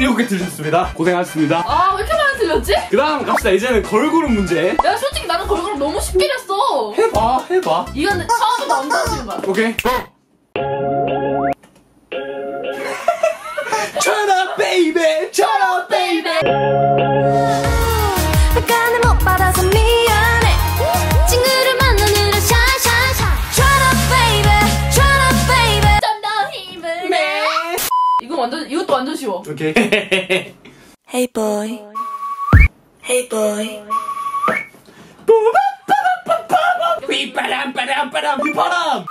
7개 틀렸습니다. 고생하셨습니다. 아, 왜 이렇게 많이 틀렸지? 그 다음 갑시다. 이제는 걸그룹 문제. 야, 솔직히 나는 걸그룹 너무 쉽게 냈어. 해봐. 이건 처음부터 엉덩이 치는 거야. 오케이. Turn up baby, turn up baby. 약간을 못 받아서 미안해. 친구를 만나느라 샤샤샤. Turn up baby, turn up baby. 좀 더 힘을 내. 이것도 완전 쉬워. 오케이. Hey boy, hey boy. 휘바람 휘바람.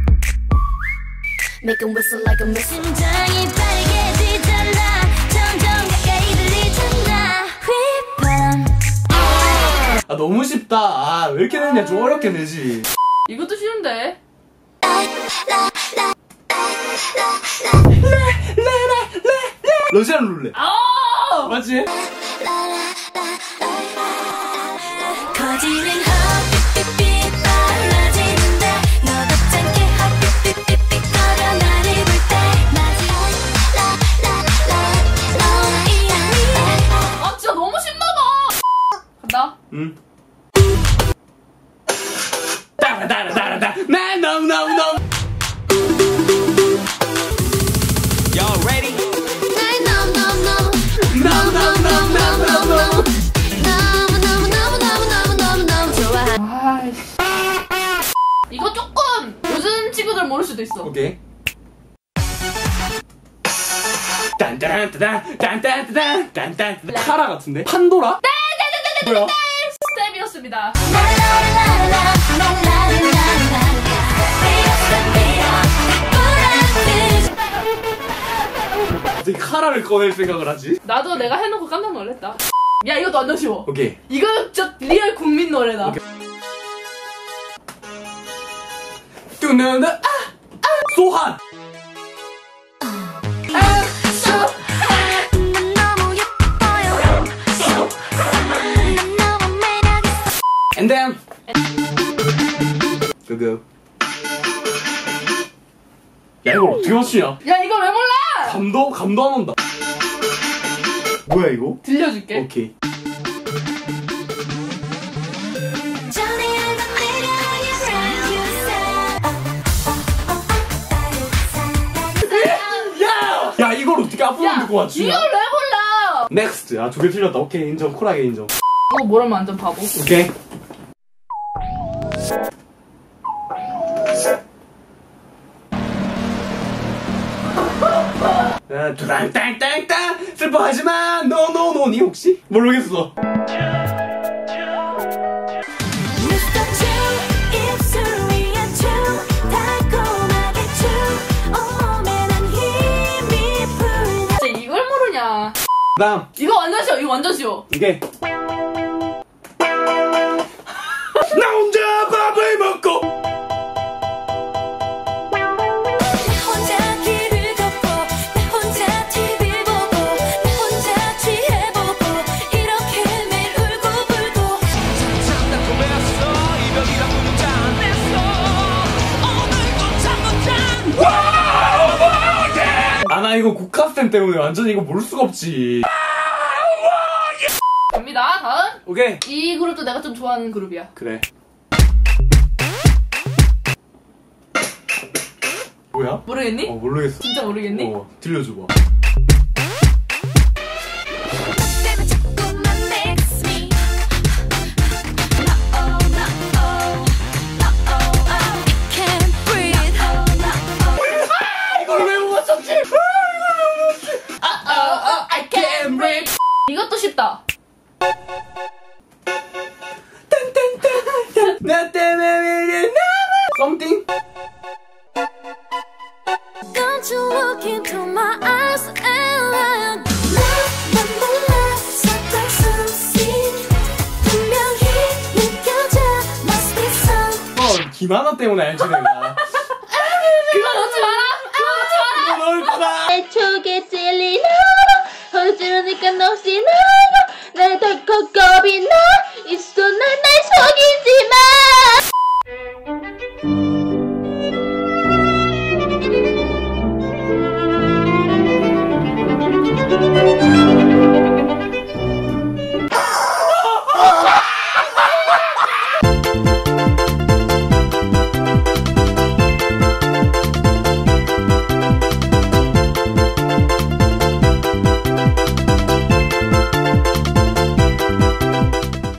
Make 'em whistle like a missile. 심장이 빠르게 뛰잖아. 점점 가까이 들리잖아. 휘바람. 아 너무 쉽다. 아 왜 이렇게 내냐? 좀 어렵게 내지. 이것도 쉬운데. 러시안 룰렛. 아! 맞지? 거지는 헛삐삐삐 빨라지는데 너도 chẳng게 헛삐삐삐삐 거려 나를 볼 때 아, 진짜 너무 쉽나봐. 간다. 응. 따라따라따라따. 나 no. Y'all ready? 이거 조금 요즘 친구들 모를 수도 있어. 오케이. 딴딴따단 카라 같은데? 판도라? 네네네네. 뭐야? 스텝이었습니다. 어떻게 카라를 꺼낼 생각을 하지? 나도 내가 해놓고 깜짝 놀랐다. 야, 이것도 완전 쉬워. 오케이. 이거 진짜 리얼 국민 노래다. 오케이. 뚜누누 소한. And then go. 야 이걸 어떻게 맞추냐? 야, 이거 왜 몰라? 감도 안 온다. 뭐야 이거? 들려줄게. 오케이. 야 이걸 어떻게 앞부분 듣고 맞추냐? 이걸 왜 몰라? 넥스트. 아 2개 틀렸다. 오케이 인정. 쿨하게 인정. 이거 뭐라면 완전 바보. 오케이. 두당땅땅땅 슬퍼하지마 노노노니 혹시? 모르겠어. 진짜 이걸 모르냐? 다음 이거 완전 쉬워. 이거 완전 쉬워. 이게 나 혼자 밥을 먹고 아 나 이거 국카스템 때문에 완전 이거 모를 수가 없지. 갑니다. 다음. 오케이. 이 그룹도 내가 좀 좋아하는 그룹이야. 그래. 뭐야? 모르겠니? 모르겠어. 진짜 모르겠니? 들려줘봐. 이것도 쉽다. 나 때문에 something. Don't you look into my eyes and lie. 김하나 때문에 알지 내가. 그거 넣지 마라. 그거 넣을 거다. 내 촉에 찔리나 어지러니까 넋이 나가 날 덜컥 겁이 나